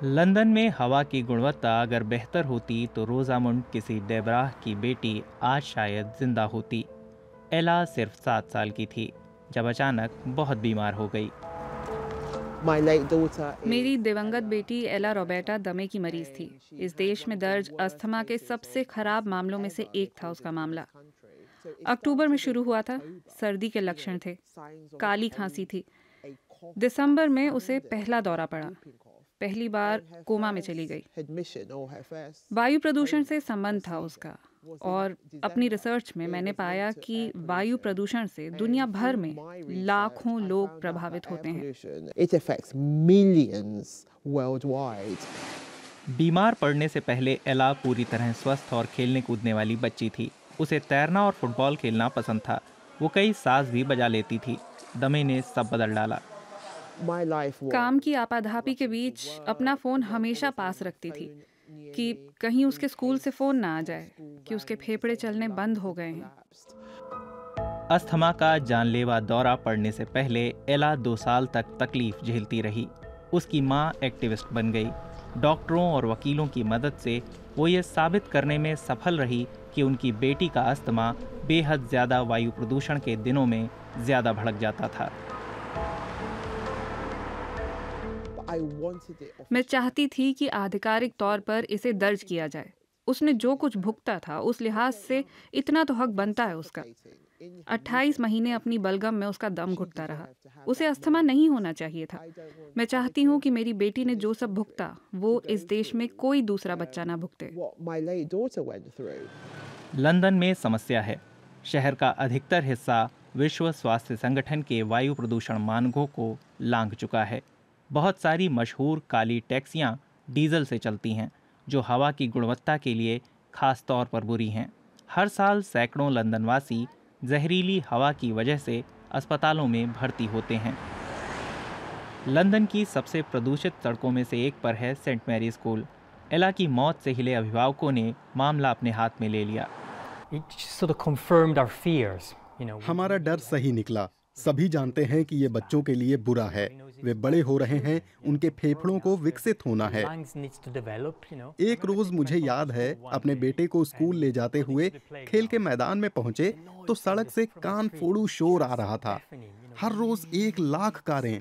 London में हवा की गुणवत्ता अगर बेहतर होती तो रोजामुंड किसी डेबराह की बेटी आज शायद जिंदा होती। एला सिर्फ 7 साल की थी जब अचानक बहुत बीमार हो गई। मेरी दिवंगत बेटी एला रोबेटा दमे की मरीज थी। इस देश में दर्ज अस्थमा के सबसे खराब मामलों में से एक था उसका मामला। अक्टूबर में शुरू हुआ था। सर्दी के लक्षण थे, काली खांसी थी। दिसंबर में उसे पहला दौरा पड़ा। पहली बार कोमा में चली गई। वायु प्रदूषण से संबंध था उसका। और अपनी रिसर्च में मैंने पाया कि वायु प्रदूषण से दुनिया भर में लाखों लोग प्रभावित होते हैं। बीमार पड़ने से पहले एला पूरी तरह स्वस्थ और खेलने कूदने वाली बच्ची थी। उसे तैरना और फुटबॉल खेलना पसंद था। वो कई साज भी बजा लेती थी। दमे ने सब बदल डाला। काम की आपाधापी के बीच अपना फोन हमेशा पास रखती थी कि कहीं उसके स्कूल से फोन ना आ जाए कि उसके फेफड़े चलने बंद हो गए हैं। अस्थमा का जानलेवा दौरा पड़ने से पहले एला 2 साल तक तकलीफ झेलती रही। उसकी मां एक्टिविस्ट बन गई। डॉक्टरों और वकीलों की मदद से वो ये साबित करने में सफल रही कि उनकी बेटी का अस्थमा बेहद ज़्यादा वायु प्रदूषण के दिनों में ज़्यादा भड़क जाता था। मैं चाहती थी कि आधिकारिक तौर पर इसे दर्ज किया जाए। उसने जो कुछ भुगता था उस लिहाज से इतना तो हक बनता है उसका। 28 महीने अपनी बलगम में उसका दम घुटता रहा। उसे अस्थमा नहीं होना चाहिए था। मैं चाहती हूँ कि मेरी बेटी ने जो सब भुगता वो इस देश में कोई दूसरा बच्चा ना भुगते। लंदन में समस्या है। शहर का अधिकतर हिस्सा विश्व स्वास्थ्य संगठन के वायु प्रदूषण मानकों को लांघ चुका है। बहुत सारी मशहूर काली टैक्सियां डीजल से चलती हैं, जो हवा की गुणवत्ता के लिए खास तौर पर बुरी हैं। हर साल सैकड़ों लंदनवासी जहरीली हवा की वजह से अस्पतालों में भर्ती होते हैं। लंदन की सबसे प्रदूषित सड़कों में से एक पर है सेंट मैरी स्कूल। एला की मौत से हिले अभिभावकों ने मामला अपने हाथ में ले लिया। हमारा डर सही निकला। सभी जानते हैं कि ये बच्चों के लिए बुरा है। वे बड़े हो रहे हैं, उनके फेफड़ों को विकसित होना है। एक रोज मुझे याद है, अपने बेटे को स्कूल ले जाते हुए खेल के मैदान में पहुंचे तो सड़क से कान फोड़ू शोर आ रहा था। हर रोज 1 लाख कारें।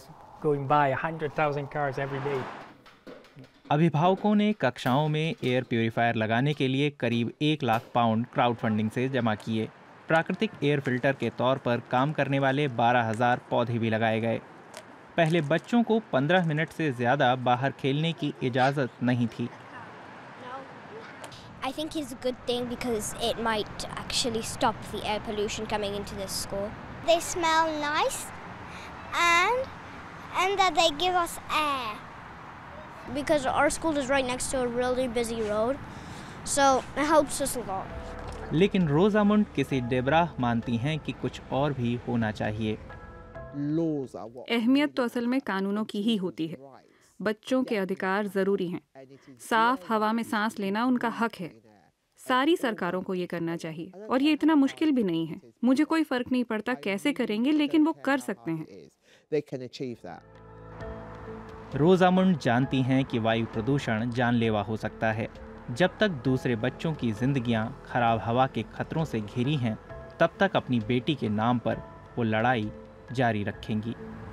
अभिभावकों ने कक्षाओं में एयर प्यूरिफायर लगाने के लिए करीब 1 लाख पाउंड क्राउड फंडिंग से जमा किए। प्राकृतिक एयर फिल्टर के तौर पर काम करने वाले 12,000 पौधे भी लगाए गए। पहले बच्चों को 15 मिनट से ज़्यादा बाहर खेलने की इजाज़त नहीं थी। I think it's a good thing because it might actually stop the air pollution coming into this school. They smell nice and that they give us air. Because our school is right next to a really busy road, so it helps us a lot. लेकिन रोजामुंड किसी डेबराह मानती हैं कि कुछ और भी होना चाहिए। अहमियत तो असल में कानूनों की ही होती है। बच्चों के अधिकार जरूरी हैं। साफ हवा में सांस लेना उनका हक है। सारी सरकारों को ये करना चाहिए और ये इतना मुश्किल भी नहीं है। मुझे कोई फर्क नहीं पड़ता कैसे करेंगे, लेकिन वो कर सकते हैं। रोजामुंड जानती हैं कि वायु प्रदूषण जानलेवा हो सकता है। जब तक दूसरे बच्चों की जिंदगियां खराब हवा के खतरों से घिरी हैं, तब तक अपनी बेटी के नाम पर वो लड़ाई जारी रखेंगी।